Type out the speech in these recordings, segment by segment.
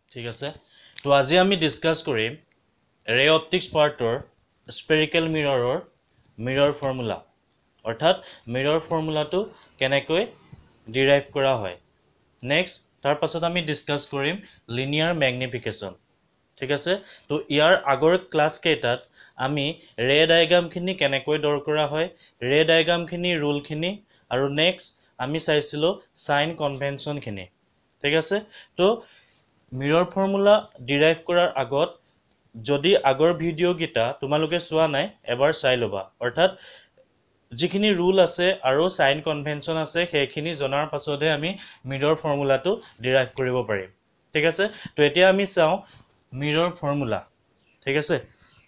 ঠিক আছে তো আজি আমি ডিসকাস কৰিম ৰে অপটিক্স পাৰ্টৰ স্পেৰিকেল মিৰৰ ফৰ্মুলা অৰ্থাৎ মিৰৰ ফৰ্মুলাটো কেনেকৈ ডিৰাইভ কৰা হয় নেক্সট তাৰ পাছত আমি ডিসকাস কৰিম লিনিয়াৰ ম্যাগনিফিকেশন ঠিক আছে তো ইয়াৰ আগৰ ক্লাস কেইটাত আমি ৰে ডায়াগ্ৰামখিনি কেনেকৈ ডৰ কৰা হয় ৰে ডায়াগ্ৰামখিনি ৰুলখিনি আৰু নেক্সট আমি চাইছিলো সাইন কনভেনশনখিনি ঠিক আছে তো মিৰৰ ফৰ্মুলা ডিৰাইভ কৰাৰ আগত যদি আগৰ ভিডিও গিটা তোমালোকে চোৱা নাই এবাৰ চাই লবা অৰ্থাৎ যিখিনি ৰুল আছে আৰু সাইন কনভেনশন আছে সেইখিনি জনাৰ পাছতহে আমি মিৰৰ ফৰ্মুলাটো ডিৰাইভ কৰিব পাৰিম ঠিক আছে তো এতিয়া আমি চাও মিৰৰ ফৰ্মুলা ঠিক আছে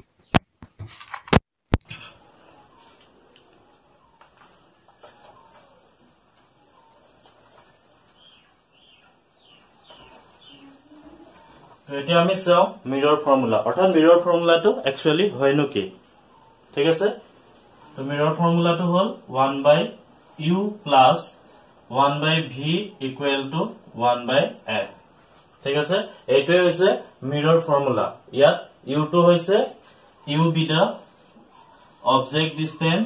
তো এতিয়া আমি চাও মিৰৰ ফৰ্মুলা অৰ্থাৎ মিৰৰ ফৰ্মুলাটো একচুয়ালি হয়নো কি ঠিক আছে তো মিৰৰ ফৰ্মুলাটো হল 1/u plus 1/v equal to 1/f ঠিক আছে এইটোই হৈছে মিৰৰ ফৰ্মুলা ইয়াত u টো হৈছে u be the object distance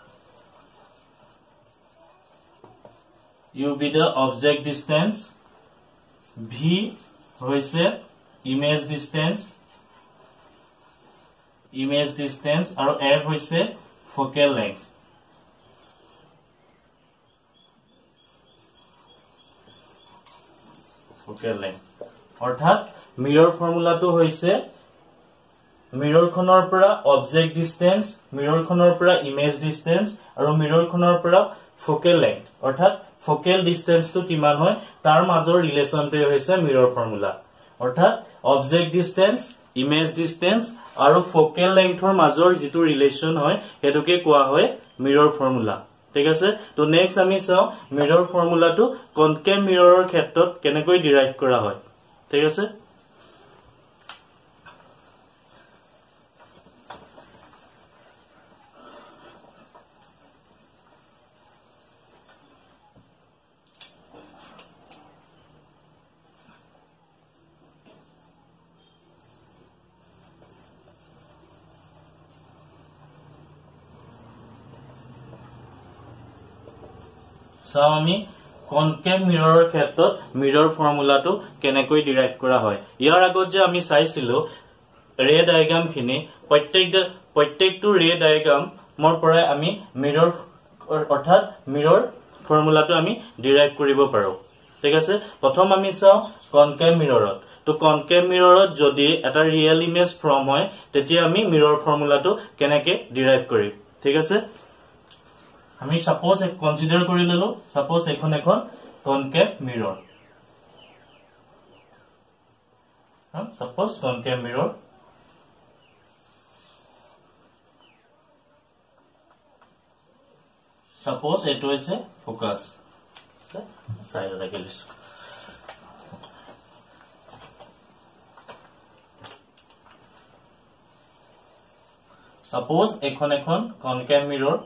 u be the object distance v হৈছে image distance আৰু f হৈছে focal length অৰ্থাৎ মিৰৰ ফৰ্মুলাটো হৈছে মিৰৰখনৰ পৰা অবজেক্ট ডিসটেন্স মিৰৰখনৰ পৰা ইমেজ ডিসটেন্স আৰু মিৰৰখনৰ পৰা ফোকেল লেংথ অৰ্থাৎ ফোকেল ডিসটেন্সটো কিমান হয় তাৰ মাজৰ ৰিলেচনটো হৈছে মিৰৰ ফৰ্মুলা অৰ্থাৎ অবজেক্ট ডিসটেন্স ইমেজ ডিসটেন্স আৰু ফোকেল লেংথৰ মাজৰ যেটো ৰিলেচন হয় হেতুকে কোৱা হয় মিৰৰ ফৰ্মুলা ঠিক আছে তো নেক্সট আমি চাও মিৰৰ ফৰ্মুলাটো কনকেভ মিৰৰৰ ক্ষেত্ৰত কেনেকৈ ডিৰাইভ কৰা হয় ঠিক আছে চাও আমি কনকেভ মিৰৰৰ ক্ষেত্ৰত মিৰৰ ফৰ্মুলাটো কেনেকৈ ডিৰাইভ কৰা হয় ইয়াৰ আগত যে আমি চাইছিলো ৰে ডায়াগ্ৰামখিনি প্ৰত্যেকটো ৰে ডায়াগ্ৰামৰ পৰা আমি মিৰৰ অৰ্থাৎ মিৰৰ ফৰ্মুলাটো আমি ডিৰাইভ কৰিব পাৰো ঠিক আছে প্ৰথম আমি চাও কনকেভ মিৰৰত তো কনকেভ মিৰৰত যদি এটা ৰিয়েল ইমেজ ফৰ্ম হয় তেতিয়া আমি মিৰৰ ফৰ্মুলাটো কেনেকৈ ডিৰাইভ কৰিম ঠিক আছে আমি সাপোজ এক কনসিডার কৰি ললো সাপোজ এখন concave mirror suppose concave mirror suppose এটো হৈছে ফোকাস সাইড ৰাখি লৈছো সাপোজ এখন কনকেভ মিৰৰ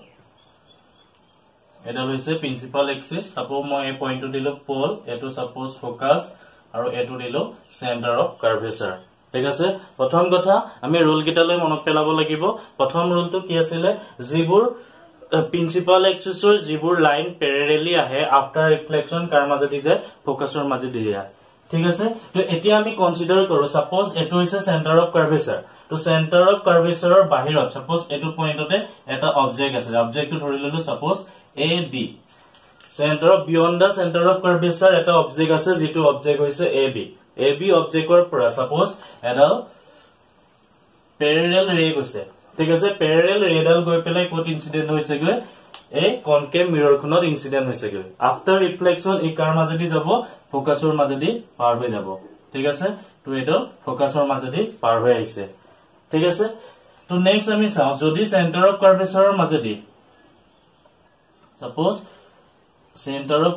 এটা হৈছে প্ৰিন্সিপাল এক্সিস সাপোজ মই এই পইণ্টটো দিলো পোল এটো সাপোজ ফোকাস আৰু এটো দিলো সেন্টাৰ অফ কাৰ্ভেচাৰ ঠিক আছে প্ৰথম কথা আমি ৰুল কিটালৈ মনত পেলাব লাগিব প্ৰথম ৰুলটো কি আছিল যিবোৰ প্ৰিন্সিপাল এক্সিসৰ যিবোৰ লাইন প্যাৰেলালি আহে আফটাৰ ৰিফ্লেকশন কাৰ মাজদি যে ফোকাসৰ মাজদি যায় ঠিক আছে তো এতিয়া আমি কনসিডাৰ কৰো সাপোজ এটো হৈছে সেন্টাৰ অফ কাৰ্ভেচাৰ তো সেন্টাৰ অফ কাৰ্ভেচাৰৰ বাহিৰত সাপোজ এটো পইণ্টতে এটা অবজেক্ট আছে অবজেক্টটো ধৰি ললো suppose AB center of beyond the center of curvature eta object ase jitu object hoise AB object or pura suppose edal parallel ray goise thik ase parallel ray dal goi pelai kot incident hoise goi a concave mirror khonor incident hoise goi after reflection e kar majodi jabo focus or majodi par hoi jabo thik ase to edo focus or majodi par hoi aise thik ase to next ami sao jodi center of curvature or majodi suppose center of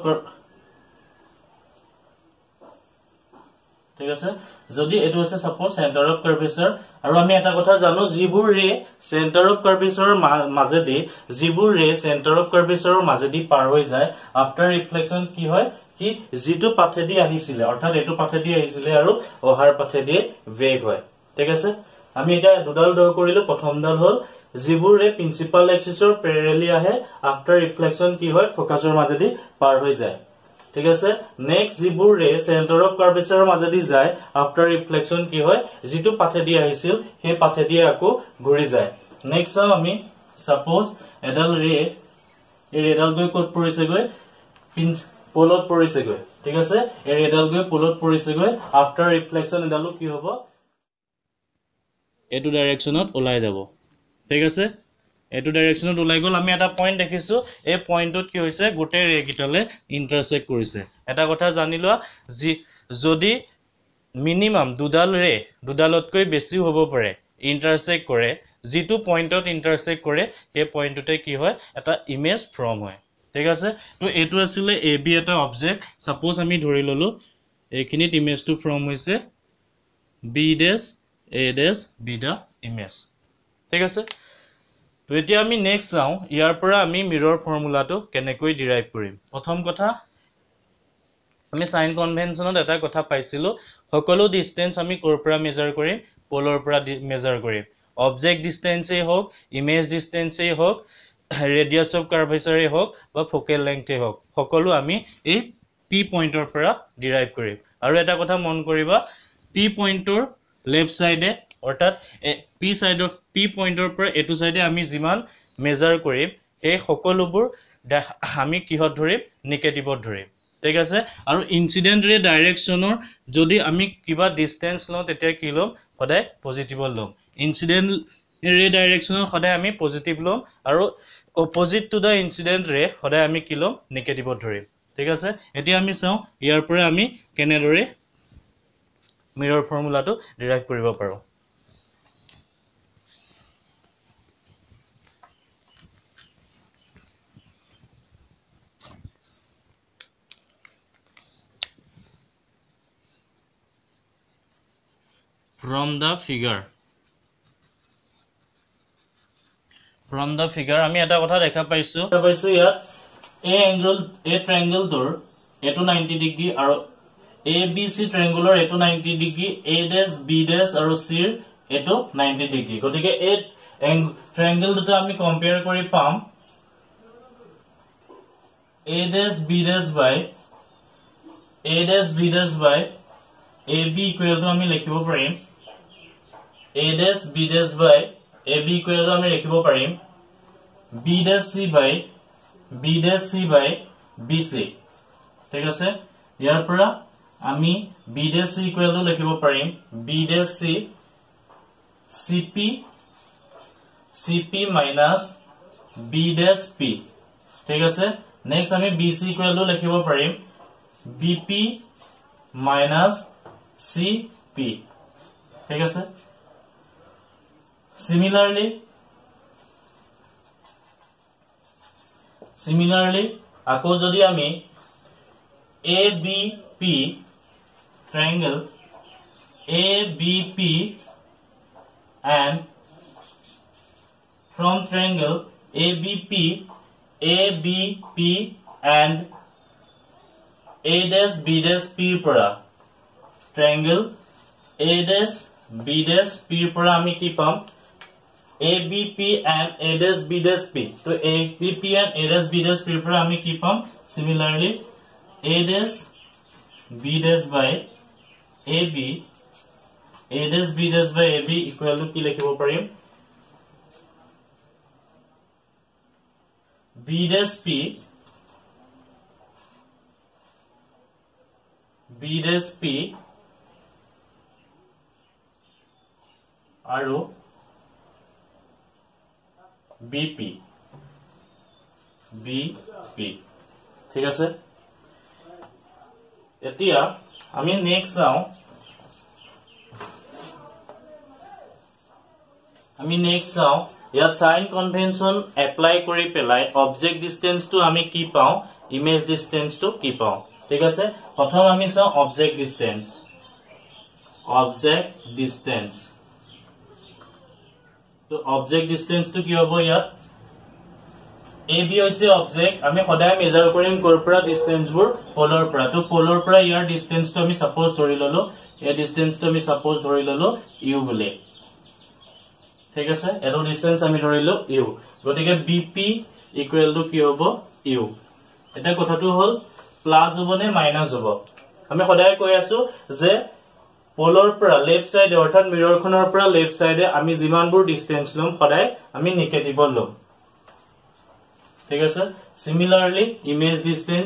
ঠিক আছে যদি এটো আছে suppose center of curvature আৰু আমি এটা কথা জানো জিবুৰ ৰে center of curvature মাজেদি জিবুৰ ৰে center of curvature মাজেদি পাৰ হৈ যায় after reflection কি হয় কি যেটো পাথেদি আহিছিলে অৰ্থাৎ এটো পাথেদি আহিছিলে আৰু অহাৰ পাথেদি বেগ হয় ঠিক আছে আমি এটা দুডাল ড্ৰ কৰিলো প্ৰথমডাল হল যিবোৰ ৰে প্ৰিন্সিপাল এক্সিছৰ প্যাৰেলালি আহে আফটাৰ ৰিফ্লেকশন কি হয় ফোকাছৰ মাজেদি পাৰ হৈ যায় ঠিক আছে নেক্সট যিবোৰ ৰে সেন্টাৰ অফ কাৰ্ভেচাৰৰ মাজেদি যায় আফটাৰ ৰিফ্লেকশন কি হয় যেটো পাথেদি আহিছিল সেই পাথেদি আকৌ ঘূৰি যায় নেক্সট আমি সাপোজ এডাল ৰে এই ৰেডাল গৈ কত পৰিছে গৈ পোলত পৰিছে গৈ ঠিক আছে এই ৰেডাল গৈ পোলত পৰিছে গৈ আফটাৰ ৰিফ্লেকশন এডালো কি হ'ব এটো ডাইৰেকশনত ওলাই যাব ঠিক আছে এটো ডাইৰেকশনত ওলাই গল আমি এটা পয়েন্ট দেখিছো এই পয়েন্টত কি হৈছে গোটে ৰে গিটালে ইন্টাৰসেক্ট কৰিছে এটা কথা জানি লোৱা যদি মিনিমাম দুডালতকৈ বেছি হ'ব পাৰে ইন্টাৰসেক্ট কৰে যেটো পয়েন্টত ইন্টাৰসেক্ট কৰে সেই পয়েন্টতে কি হয় এটা ইমেজ ফৰ্ম হয় ঠিক আছে তো এটো আছিল এবি এটা অবজেক্ট সাপোজ আমি ধৰি ললো এইখিনিত ইমেজটো ফৰ্ম হৈছে বি ডেশ এ ডেশ বি দা ইমেজ ঠিক আছে তো এতিয়া আমি নেক্সট যাও ইয়াৰ পৰা আমি মিৰৰ ফৰ্মুলাটো কেনেকৈ ডিৰাইভ কৰিম প্ৰথম কথা আমি সাইন কনভেনশনত এটা কথা পাইছিলো সকলো ডিসটেন্স আমি কৰ পৰা মেজাৰ কৰিম পোলৰ পৰা মেজাৰ কৰিম অবজেক্ট ডিসটেন্সে হোক ইমেজ ডিসটেন্সে হোক ৰেডিয়াস অফ কাৰ্ভেচাৰে হোক বা ফোকেল লেংথে হোক সকলো আমি এই পি পইণ্টৰ পৰা ডিৰাইভ কৰিম আৰু এটা কথা মন কৰিবা পি পইণ্টৰ লেফট সাইডে অৰ্থাৎ পি সাইডৰ পি পইণ্টৰ পৰা এটো সাইডে আমি যিমান মেজাৰ কৰিম সেই সকলোবোৰ আমি কিহত ধৰিম নেগেটিভত ধৰিম ঠিক আছে আৰু ইনসিডেন্ট ৰে ডাইৰেকশনৰ যদি আমি কিবা ডিসটেন্স লওঁ তেতিয়া কি লম সদায় পজিটিভত লম ইনসিডেন্ট ৰে ডাইৰেকশনৰ সদায় আমি পজিটিভ লম আৰু অপোজিট টু দা ইনসিডেন্ট ৰে সদায় আমি কি লম নেগেটিভত ধৰিম ঠিক আছে এতিয়া আমি চাও ইয়াৰ পৰা আমি কেনেদৰে মিৰৰ ফৰ্মুলাটো ডিৰাইভ কৰিব পাৰো From the figure আমি এটা কথা দেখা পাইছো ইয়াত a triangle তোৰ এটো 90 ডিগ্ৰী আৰু ABC triangle এটো 90 degree a dash b dash আৰু c এটো 90 ডিগ্ৰী গতিকে এই triangle দুটা আমি কম্পেয়াৰ কৰি পাম a dash b dash by ab equal to আমি লিখিব পাৰিম a dash b dash by ab equal to আমি লিখিব পাৰিম b dash c by bc ঠিক আছে ইয়াৰ পৰা আমি b dash c equal to লিখিব পাৰিম b dash c cp minus b dash p ঠিক আছে নেক্সট আমি bc equal to লিখিব পাৰিম bp minus cp ঠিক আছে Similarly, আকৌ যদি আমি ABP triangle ABP and from triangle ABP and A dash B dash P পৰা triangle A dash B dash P পৰা আমি কি পাম ABP and A dash B dash P so ABP and A dash B dash P পৰা আমি কি পাম similarly A dash B dash by AB A dash B dash by AB equal to কি লিখিব পাৰিম B dash P আৰু BP ঠিক আছে এতিয়া আমি নেক্সট যাও ইয়াত সাইন কনভেনশন এপ্লাই কৰি পেলাই অবজেক্ট ডিসটেন্স টু আমি কি পাও ইমেজ ডিসটেন্স টু কি পাও ঠিক আছে প্ৰথম আমি চাও অবজেক্ট ডিসটেন্স তো অবজেক্ট ডিসটেন্স টু কি হ'ব ইয়াত AB হৈছে অবজেক্ট আমি সদায় মেজাৰ কৰিম কৰ পৰা ডিসটেন্সবোৰ পোলৰ পৰা তো পোলৰ পৰা ইয়াৰ ডিসটেন্সটো আমি সাপোজ ধৰি ললো এই ডিসটেন্সটো আমি সাপোজ ধৰি ললো u বুলি ঠিক আছে এটো ডিসটেন্স আমি ধৰিলো u গতিকে BP ইকুৱেল টু কি হ'ব u এটা কথাটো হল প্লাস হ'ব নে মাইনাস হ'ব আমি সদায় কৈ আছো যে পোলৰ পৰা লেফট সাইডে অৰ্থাৎ মিৰৰখনৰ পৰা লেফট সাইডে আমি যিমানবোৰ ডিসটেন্স লম সদায় আমি নেগেটিভ লম ঠিক আছে similarly image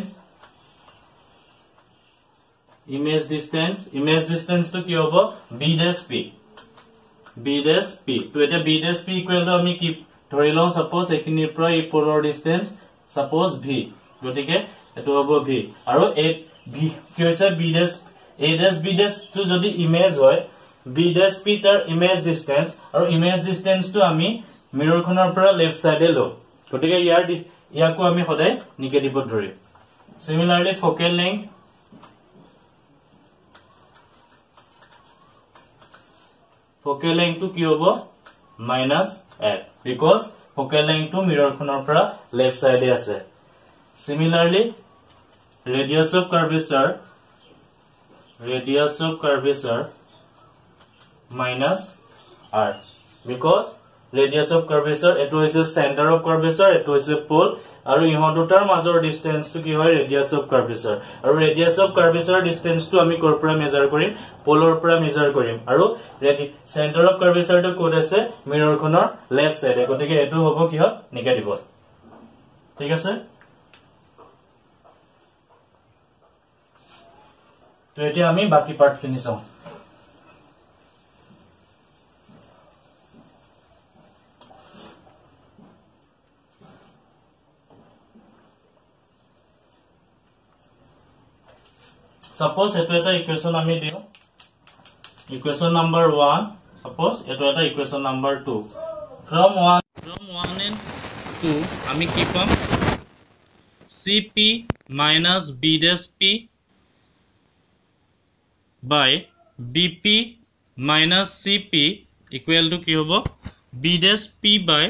distance to কি হ'ব b dash p তো এটা b dash p equal to আমি কি ধৰি লওঁ সাপোজ এখিনিৰ পৰা এই পোলৰ ডিসটেন্স সাপোজ v গতিকে এটো হ'ব v আৰু এই v কি হৈছে b dash a dash b dash to যদি ইমেজ হয় b dash p তাৰ ইমেজ ডিসটেন্স আৰু ইমেজ ডিসটেন্স টো আমি মিৰৰখনৰ পৰা লেফট সাইডে লওঁ গতিকে ইয়াকো আমি সদায় নেগেটিভত ধৰিম সিমিলাৰলি ফোকেল লেংথ টো কি হ'ব -f because ফোকেল লেংথ টো মিৰৰখনৰ পৰা লেফট সাইডে আছে সিমিলাৰলি radius of curvature minus r because radius of curvature eto is center of curvature eto is pole aru ihon dutar major distance to ki hoy radius of curvature aru radius of curvature distance to ami kor pura measure korim polor pura measure korim aru center of curvature to kod ase mirror khonor left side gotike eto hobo ki hoy negative thik ase to etia ami baki part khini sam suppose eto eta equation ami diu equation number 1 suppose eto eta equation number 2 from 1 and 2 ami ki pam cp minus b dash p by bp minus cp equal to ki hobo b dash p by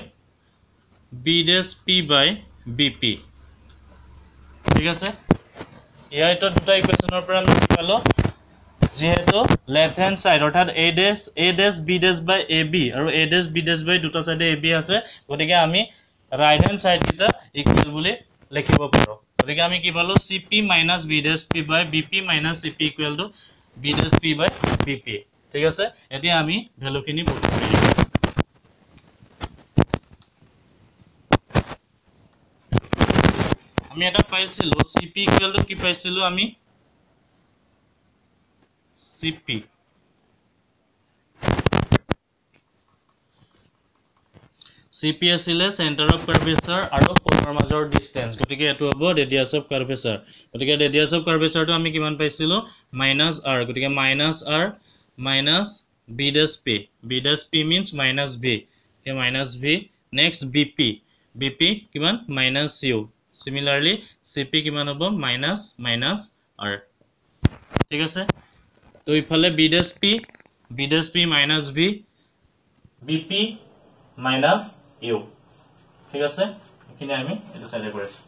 bp ঠিক আছে ইয়া এটা দুটা ইকুয়েশনৰ পৰা আমি পালো যেহেতু left hand side অৰ্থাৎ a dash b dash by ab আৰু a dash b dash by দুটা সাইডে ab আছে গতিকে আমি রাইট হ্যান্ড সাইড কিটা ইকুৱেল বুলি লিখিব পাৰো গতিকে আমি কি পালো cp minus b dash p by bp minus cp equal to b dash p by bp ঠিক আছে এতিয়া আমি ভ্যালুখিনি পুট কৰিম আমি এটা পাইছিলো cp equal to কি পাইছিলো আমি cp আসলে center of curvature আৰু পোলৰ মাজৰ ডিসটেন্স গতিকে এটো হ'ব radius of curvature গতিকে radius of curvature টো আমি কিমান পাইছিলো -r গতিকে -r minus b dash p means -v okay -v next bp কিমান -u similarly cp কিমান হ'ব -r ঠিক আছে তো ইফালে b dash p minus v bp minus u ঠিক আছে এখানে আমি এটা সাইডে করেছি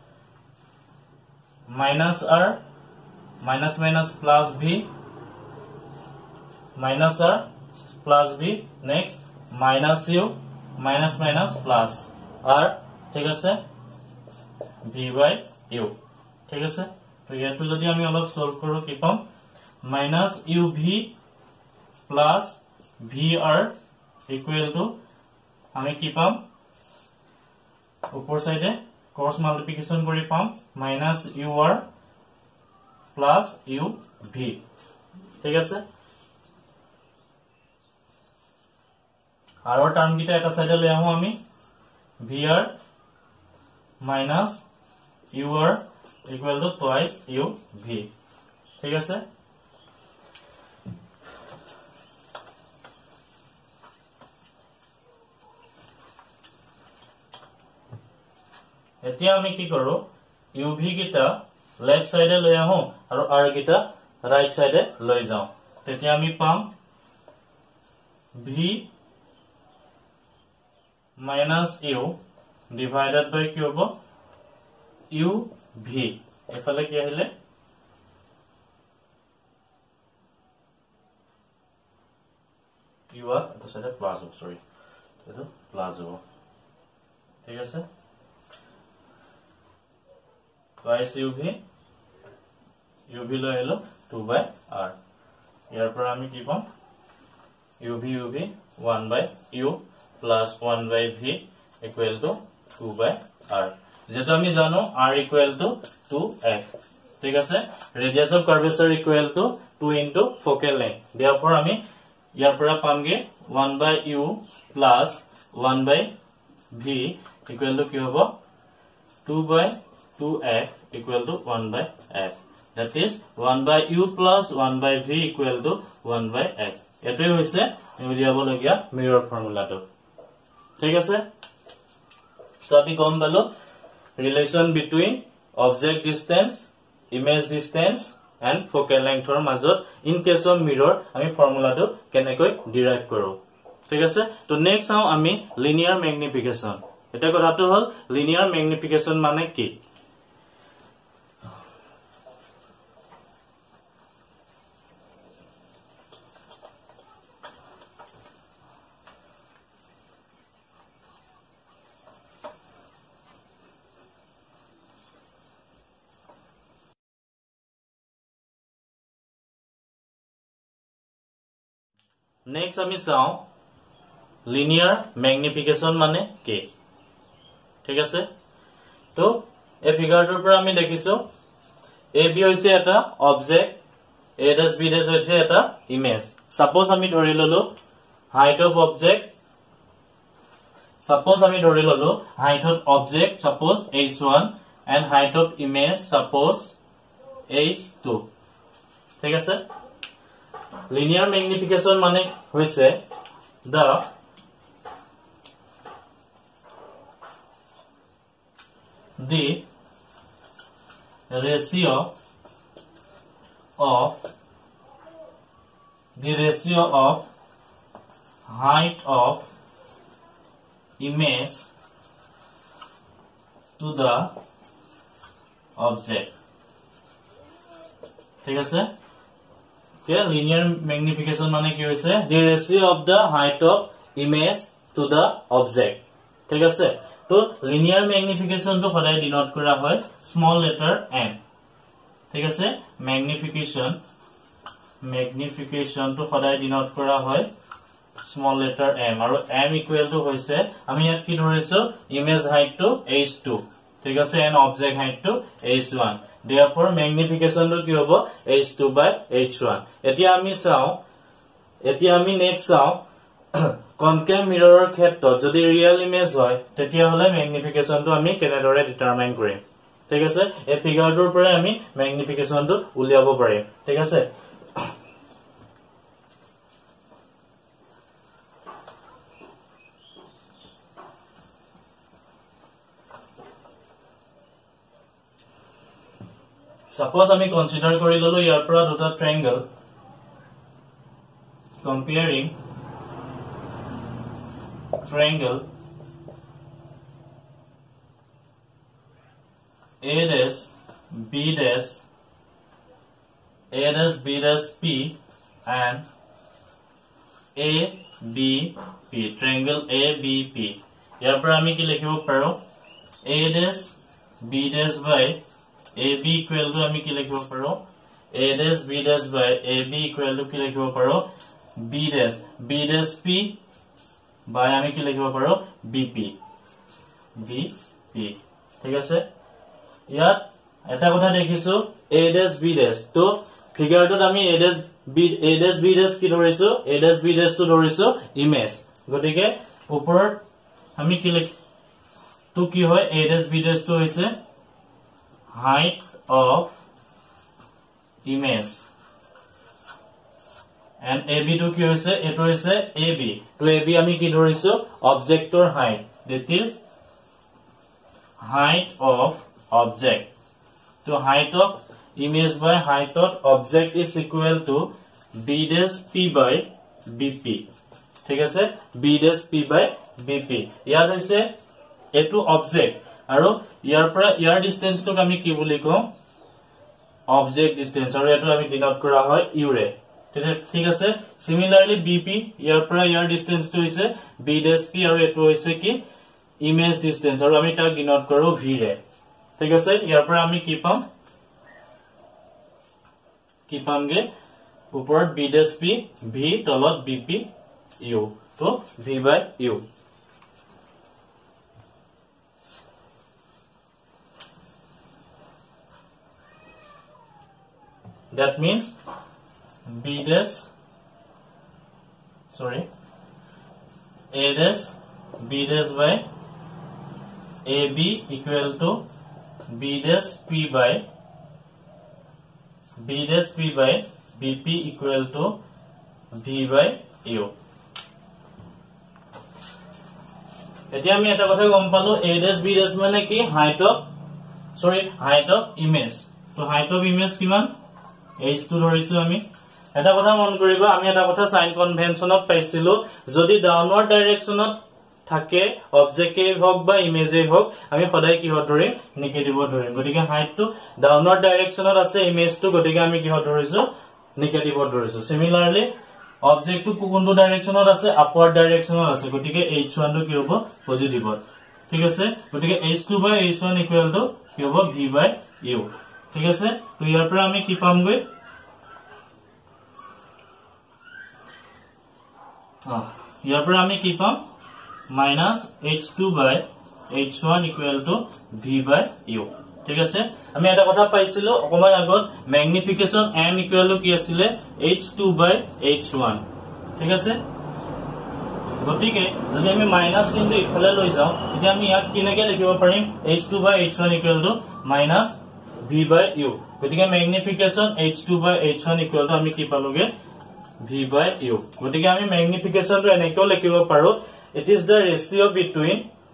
-r minus plus v -r plus v next -u minus plus r ঠিক আছে v by u ঠিক আছে তো ইয়াটো যদি আমি অলপ সলভ কৰো কি পাম -uv plus vr equal to আমি কি পাম উপৰ সাইডে ক্রস মাল্টিপ্লিকেশন কৰি পাম -ur plus uv ঠিক আছে আৰু টার্ম কিটা এটা সাইডে লৈ আহো আমি vr minus ur equal to twice uv ঠিক আছে এতিয়া আমি কি কৰো uv কিটা লেফট সাইডে লৈ আহো আৰু r কিটা রাইট সাইডে লৈ যাও তেতিয়া আমি পাম v minus u divided by কি হ'ব ইউ ভি এফালে কি আহিলে ইউ আর এটা সাইডে প্লাস হ'ব সরি এটা প্লাস হ'ব ঠিক আছে twice uv লৈ আহিলো 2 by r ইয়াৰ পৰা আমি কি পাম uv 1 by u plus 1 by v equal to 2 by r যেটো আমি জানো r equal to 2f ঠিক আছে radius of curvature equal to 2 into focal length therefore আমি ইয়াৰ পৰা পামগে 1 by u plus 1 by v equal to কি হ'ব 2 by 2f equal to 1 by f that is 1 by u plus 1 by v equal to 1 by f এটাই হৈছে উলিয়াবলগীয়া মিৰৰ ফৰ্মুলাটো ঠিক আছে তো আমি গম পালো relation between object distance image distance and focal length or মাজত in case of mirror আমি ফৰ্মুলাটো কেনেকৈ ডিৰাইভ কৰো ঠিক আছে তো নেক্সট চাও আমি লিনিয়াৰ ম্যাগনিফিকেশন এটা কথাটো হল লিনিয়াৰ ম্যাগনিফিকেশন মানে কি Next আমি চাও linear magnification মানে কি ঠিক আছে তো এই ফিগাৰটোৰ পৰা আমি দেখিছো AB হৈছে এটা object A dash B dash হৈছে এটা ইমেজ সাপোজ আমি ধৰি ললো height of object suppose h1 and height of image suppose h2 ঠিক আছে linear magnification মানে হৈছে the ratio of height of image to the object ঠিক আছে linear magnification মানে কি হৈছে the ratio of the height of image to the object ঠিক আছে তো linear magnification তো সদায় ডিনোট কৰা হয় স্মল লেটাৰ m ঠিক আছে magnification তো সদায় ডিনোট কৰা হয় স্মল লেটাৰ m আৰু m ইকুৱেল টু হৈছে আমি ইয়াত কি ধৰিছো ইমেজ হাইট টু h2 ঠিক আছে and object height to h1 therefore magnification to কি হ'ব h2 by h1 এতিয়া আমি নেক্সট চাও কনকেভ মিৰৰৰ ক্ষেত্ৰত যদি ৰিয়েল ইমেজ হয় তেতিয়া হলে magnification to আমি কেনেদৰে ডিটাৰমাইন কৰিম ঠিক আছে এই ফিগাৰটোৰ পৰা আমি magnification to উলিয়াব পাৰিম ঠিক আছে Suppose আমি consider কৰি ললো ইয়াৰ পৰা দুটা triangle comparing triangle A dash B dash P and ABP triangle ABP ইয়াৰ পৰা আমি কি লিখিব পাৰো A dash B dash by AB equal to আমি কি লিখিব পাৰো A dash B dash by AB equal to কি লিখিব পাৰো B dash P by আমি কি লিখিব পাৰো BP ঠিক আছে ইয়াত এটা কথা দেখিছো A dash B dash তো ফিগাৰটোত আমি A dash B dash কি ধৰিছো A dash B dash তো ধৰিছো ইমেজ গতিকে ওপৰত আমি কি লিখ তো কি হয় A dash B dash তো হৈছে height of image and AB to কি হৈছে এটো হৈছে AB to AB আমি কি ধৰিছো অবজেক্টৰ height that is height of object to height of image by height of object is equal to B dash P by BP ঠিক আছে B dash P by BP ইয়াত হৈছে এটো অবজেক্ট আৰু ইয়াৰ পৰা ইয়াৰ ডিসটেন্সটো আমি কি বুলি কম অবজেক্ট ডিসটেন্স আৰু এটো আমি ডিনোট কৰা হয় ইউ ৰে ঠিক আছে সিমিলারলি বিপি ইয়াৰ পৰা ইয়াৰ ডিসটেন্সটো হৈছে বি ডেশ পি আৰু এটো হৈছে কি ইমেজ ডিসটেন্স আৰু আমি তাক ডিনোট কৰো ভি ৰে ঠিক আছে ইয়াৰ পৰা আমি কি পামগে ওপৰত বি ডেশ পি ভি তলত বিপি ইউ তো v by u that means b dash sorry a dash b dash by ab equal to b dash p by bp equal to v by u এতিয়া আমি এটা কথা গম পালো a dash b dash মানে কি height of image তো height of image কিমান h2 ধৰিছো আমি এটা কথা মন কৰিবা আমি এটা কথা সাইন কনভেনশনত পাইছিলো যদি ডাউনৱাৰ্ড ডাইৰেকশনত থাকে অবজেক্টে হক বা ইমেজে হক আমি সদায় কি হত ধৰিম নেগেটিভ ধৰিম গতিকে হাইটটো ডাউনৱাৰ্ড ডাইৰেকশনত আছে ইমেজটো গতিকে আমি কি হত ধৰিছো নেগেটিভ ধৰিছো সিমিলারলি অবজেক্টটো কোনটো ডাইৰেকশনত আছে আপৱাৰ্ড ডাইৰেকশনত আছে গতিকে h1 টো কি হ'ব পজিটিভ ঠিক আছে গতিকে h2 by h1 equal to কি হ'ব v বাই u ঠিক আছে তো ইয়াৰ পৰা আমি কি পামগৈ ইয়াৰ পৰা আমি কি পাম minus h2 by h1 equal to v by u ঠিক আছে আমি এটা কথা পাইছিলো অকমান আগত ম্যাগনিফিকেশন m equal to কি আছিল h2 by h1 ঠিক আছে গতিকে যদি আমি মাইনাস চিহ্ন ইফালে লৈ যাও এতিয়া আমি ইয়াক কিনেকে লিখিব পাৰিম h2 by h1 equal to minus v by u গতিকে magnification h2 by h1 equal to আমি কি পালোগে v by u গতিকে আমি ম্যাগনিফিকেশন টো এনেকৈ লিখিব পাৰো it is the ratio between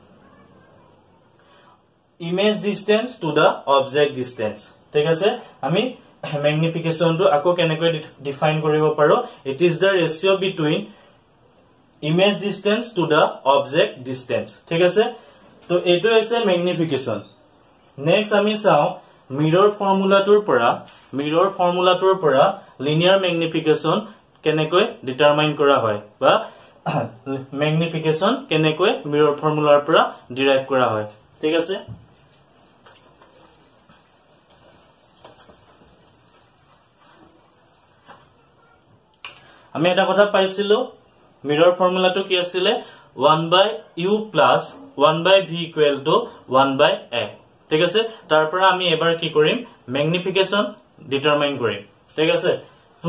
image distance to the object distance ঠিক আছে আমি ম্যাগনিফিকেশন টো আকো কেনেকৈ ডিফাইন কৰিব পাৰো it is the ratio between image distance to the object distance ঠিক আছে তো এটো হৈছে ম্যাগনিফিকেশন নেক্সট আমি চাও মিৰৰ ফৰ্মুলাটোৰ পৰা লিনিয়াৰ ম্যাগনিফিকেশন কেনেকৈ ডিটাৰমাইন কৰা হয় বা ম্যাগনিফিকেশন কেনেকৈ মিৰৰ ফৰ্মুলাৰ পৰা ডিৰাইভ কৰা হয় ঠিক আছে আমি এটা কথা পাইছিলো মিৰৰ ফৰ্মুলাটো কি আছিল 1/u plus 1/v equal to 1/f ঠিক আছে তাৰ পৰা আমি এবাৰ কি কৰিম ম্যাগনিফিকেশন ডিটাৰমাইন কৰিম ঠিক আছে তো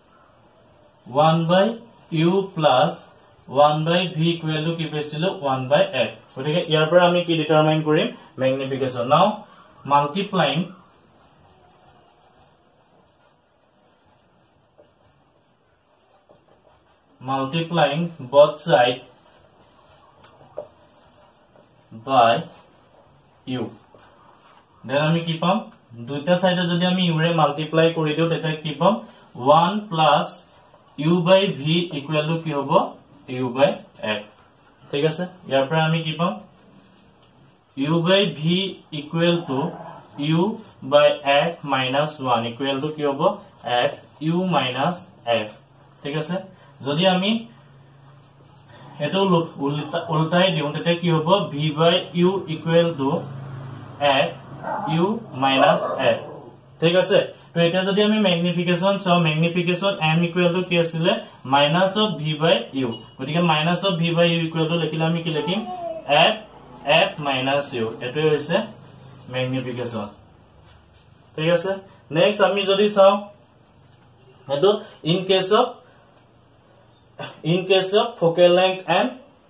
1/u plus 1/v equal to কি পাইছিলো 1/f গতিকে ইয়াৰ পৰা আমি কি ডিটাৰমাইন কৰিম ম্যাগনিফিকেশন নাও multiplying both side by u then আমি কি পাম দুইটা সাইডে যদি আমি u ৰে মাল্টিপ্লাই কৰি দিও তেতিয়া কি পাম 1 plus u by v equal to কি হ'ব u by f ঠিক আছে ইয়াৰ পৰা আমি কি পাম u by v equal to u by f minus 1 equal to কি হ'ব f u minus f ঠিক আছে যদি আমি এটো উল্টাই দিও তেতিয়া কি হ'ব v by u equal to f u minus f ঠিক আছে তো এটা যদি আমি ম্যাগনিফিকেশন চাও ম্যাগনিফিকেশন m equal to কি আছিল minus of v by u গতিকে minus of v by u equal to লিখিলে আমি কি লিখিম f minus u এটো হৈছে ম্যাগনিফিকেশন ঠিক আছে নেক্সট আমি যদি চাও এটো in case of focal length and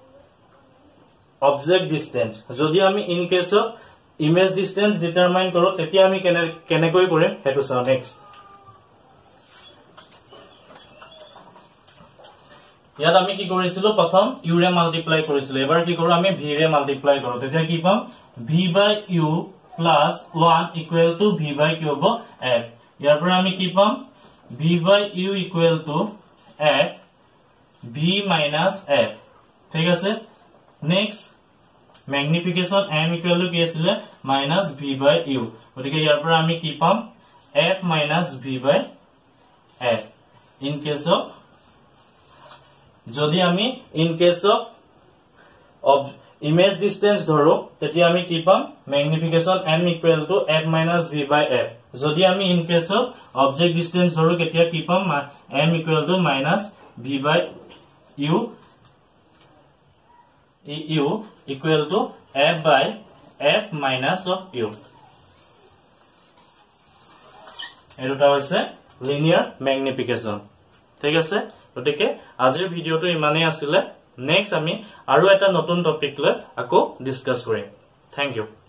object distance যদি আমি in case of image distance determine কৰো তেতিয়া আমি কেনেকৈ কৰিম হেতু চাও নেক্সট ইয়াত আমি কি কৰিছিলো প্ৰথম u ৰে মাল্টিপ্লাই কৰিছিলো এবাৰ কি কৰো আমি v ৰে মাল্টিপ্লাই কৰো তেতিয়া কি পাম v by u plus 1 equal to v by কি হ'ব f ইয়াৰ পৰা আমি কি পাম v by u equal to f v minus f ঠিক আছে next magnification m equal to কি আছিল মাইনাস v বাই u গতিকে ইয়াৰ পৰা আমি কি পাম f minus v by f in case of যদি আমি in case of image distance ধৰো তেতিয়া আমি কি পাম magnification m equal to f minus v by f যদি আমি in case of object distance ধৰো কেতিয়া কি পাম m equal to minus v by u u equal to f by f minus of u এৰুটা হৈছে লিনিয়াৰ ম্যাগনিফিকেশন ঠিক আছে গতিকে আজিৰ ভিডিওটো ইমানেই আছিল নেক্সট আমি আৰু এটা নতুন টপিক লৈ আকৌ ডিসকাস কৰিম থ্যাংক ইউ